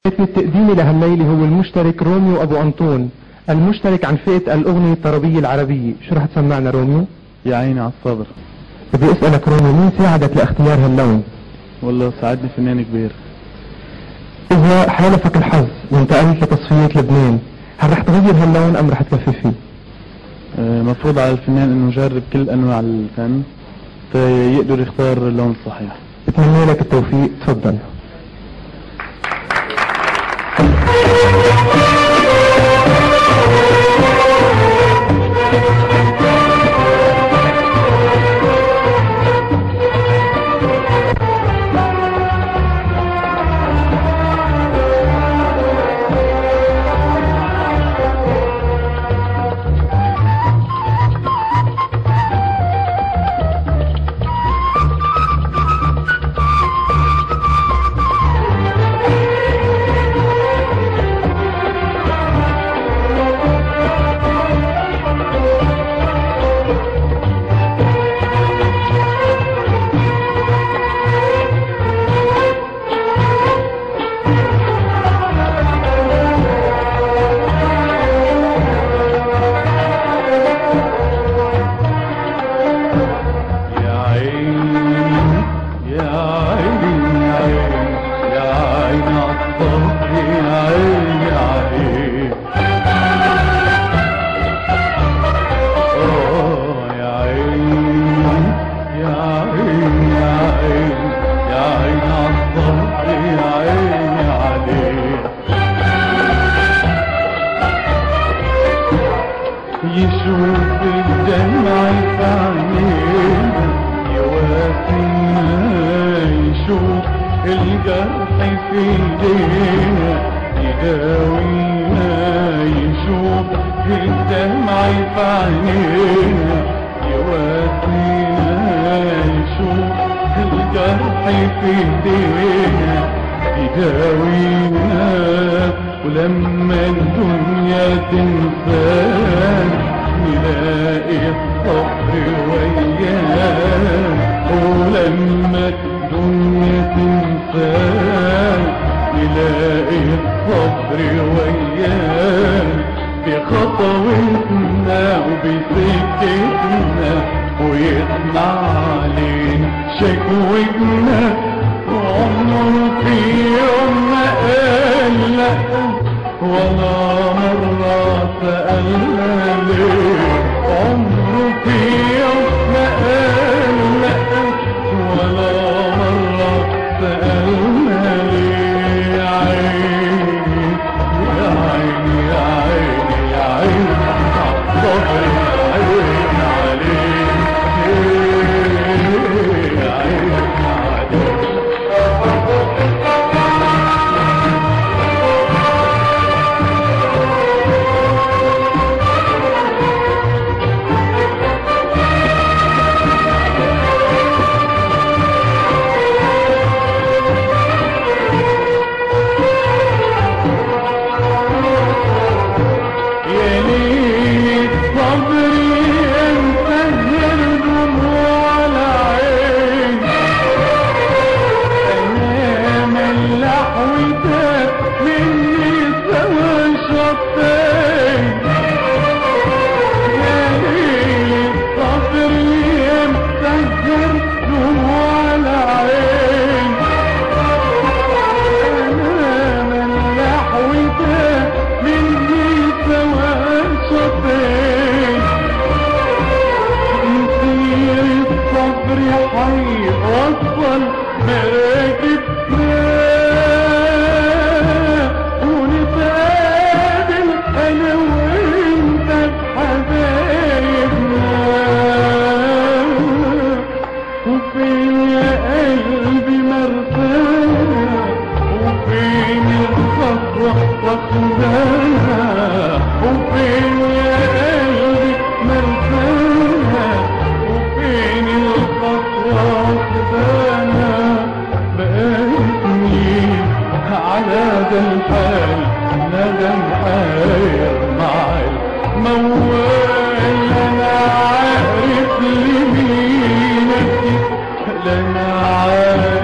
التقديمي لهالليلة هو المشترك روميو أبو انطون، المشترك عن فئة الأغنية الطربية العربية. شو رح تسمعنا روميو؟ يا عيني على الصبر. بدي أسألك روميو، مين ساعدك لاختيار هاللون؟ والله ساعدني فنان كبير. إذا حالفك الحظ وانتقلت لتصفية لبنان، هل رح تغير هاللون أم رح تكفي فيه؟ مفروض على الفنان انه يجرب كل انواع الفن فيقدر يختار اللون الصحيح. بتمنى لك التوفيق، تفضل. يشوف الدمع في عينينا يواسينا، يشوف الجرح في ايدينا يداوينا، يشوف الدمع في عينينا يواسينا، يشوف الجرح في ايدينا يداوينا. ولما الدنيا تنسانا نلاقي الصبر ويانا، ولما الدنيا تنسانا نلاقي الصبر ويانا، بخطوتنا وبسكتنا ويسمع علينا شكوتنا. وعمره في يوم ما قال لأ ولا مرة سألنا ليه، عمره في يوم ما قال لأ ولا مرة سألنا ليه. يا عيني يا عيني يا عيني يا عيني عالصبر يا عيني عليك يا عيني عليك. لنا عارف